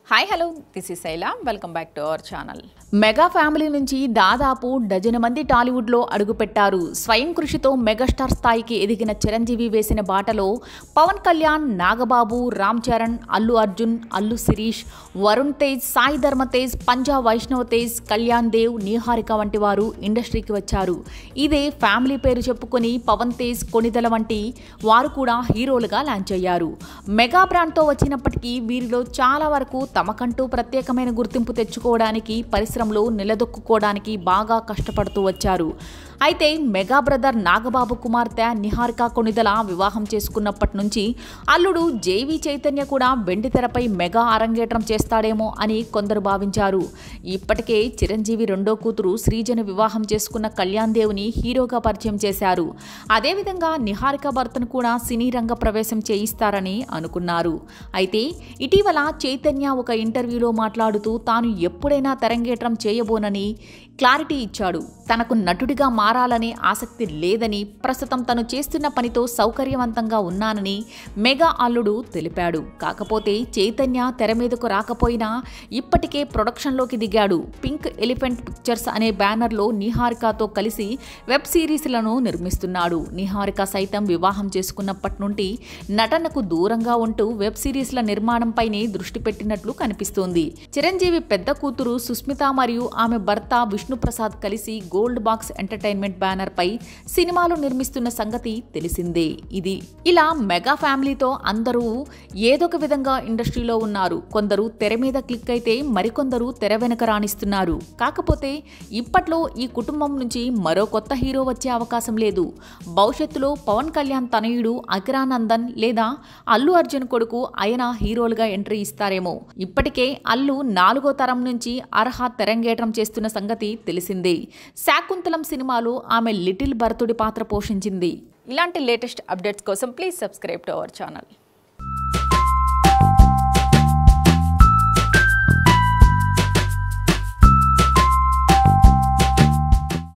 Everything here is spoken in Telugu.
Hi hello this is Shaila welcome back to our channel. Mega family నుంచి దాదాపు డజను మంది టాలీవుడ్లో అడుగుపెట్టారు. స్వయం కృషితో మెగాస్టార్ స్థాయికి ఎదిగిన చిరంజీవి వేసిన బాటలో పవన్ కళ్యాణ్, నాగబాబు, రామ్ చరణ్, అల్లు అర్జున్, అల్లు శిరీష్, వరుణ్ తేజ్, సాయి ధర్మ తేజ్, పంజా వైష్ణవ్ తేజ్, కళ్యాణ్ దేవ్, నిహారిక వంటి వారు ఇండస్ట్రీకి వచ్చారు. ఇదే ఫ్యామిలీ పేరు చెప్పుకొని పవన్ తేజ్, కొణిదల వంటి వారు కూడా హీరోలుగా లాంచ్ అయ్యారు. మెగా బ్రాండ్తో వచ్చినప్పటికీ వీరిలో చాలా వరకు తమకంటూ ప్రత్యేకమైన గుర్తింపు తెచ్చుకోవడానికి, పరిశ్రమలో నిలదొక్కుకోవడానికి బాగా కష్టపడుతూ వచ్చారు. అయితే మెగా బ్రదర్ నాగబాబు కుమార్తె నిహారిక కొణిదల వివాహం చేసుకున్నప్పటి నుంచి అల్లుడు జేవి చైతన్య కూడా వెండితెరపై మెగా అరంగేట్రం చేస్తాడేమో అని కొందరు భావించారు. ఇప్పటికే చిరంజీవి రెండో కూతురు శ్రీజను వివాహం చేసుకున్న కళ్యాణ్ దేవుని హీరోగా పరిచయం చేశారు. అదేవిధంగా నిహారిక భర్తను కూడా సినీ రంగ ప్రవేశం చేయిస్తారని అనుకున్నారు. అయితే ఇటీవల చైతన్య ఒక ఇంటర్వ్యూలో మాట్లాడుతూ తాను ఎప్పుడైనా తెరంగేట్రం చేయబోనని క్లారిటీ ఇచ్చాడు. తనకు నటుడిగా మారాలనే ఆసక్తి లేదని, ప్రస్తుతం తను చేస్తున్న పనితో సౌకర్యవంతంగా ఉన్నానని మెగా అల్లుడు తెలిపాడు. కాకపోతే చైతన్య తెర మీదకు రాకపోయినా ఇప్పటికే ప్రొడక్షన్లోకి దిగాడు. పింక్ ఎలిఫెంట్ పిక్చర్స్ అనే బ్యానర్లో నిహారికతో కలిసి వెబ్ సిరీస్లను నిర్మిస్తున్నాడు. నిహారిక సైతం వివాహం చేసుకున్నప్పటి నుండి నటనకు దూరంగా ఉంటూ వెబ్ సిరీస్ల నిర్మాణంపైనే దృష్టి పెట్టినట్లు కనిపిస్తోంది. చిరంజీవి పెద్ద కూతురు సుస్మిత మరియు ఆమె భర్త విష్ణుప్రసాద్ కలిసి గోల్డ్ బాక్స్ ఎంటర్టైన్మెంట్ బ్యానర్ పై సినిమాలు నిర్మిస్తున్న సంగతి తెలిసిందే. ఇది ఇలా మెగా ఫ్యామిలీతో అందరూ ఏదొక విధంగా ఇండస్ట్రీలో ఉన్నారు. కొందరు తెర మీద క్లిక్ అయితే మరికొందరు తెర వెనుక రాణిస్తున్నారు. కాకపోతే ఇప్పట్లో ఈ కుటుంబం నుంచి మరో కొత్త హీరో వచ్చే అవకాశం లేదు. భవిష్యత్తులో పవన్ కళ్యాణ్ తనయుడు అకిరానందన్ లేదా అల్లు అర్జున్ కొడుకు ఆయన హీరోలుగా ఎంట్రీ ఇస్తారేమో. ఇప్పటికే అల్లు 4వ తరం నుంచి అర్హ తెరంగేట్రం చేస్తున్న సంగతి తెలిసిందే. శాకుంతలం సినిమాలో ఆమె లిటిల్ భరతుడి పాత్ర పోషించింది. ఇలాంటి లేటెస్ట్ అప్డేట్స్ కోసం please subscribe to our channel.